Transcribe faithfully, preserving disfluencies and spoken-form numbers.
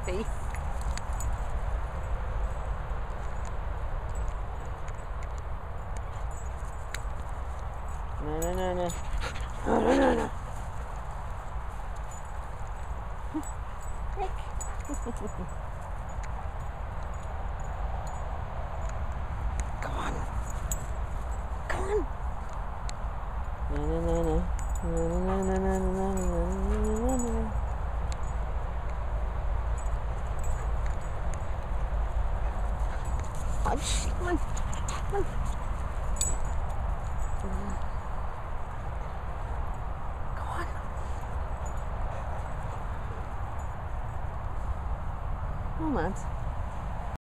happy. No, no, no, no. No, no, no, no. Nick. Come on. Come on. No, no, no, no. No, no, no, no, no, no, no, no, no. Fudge. Come on. Come on. Come on. Oh, man.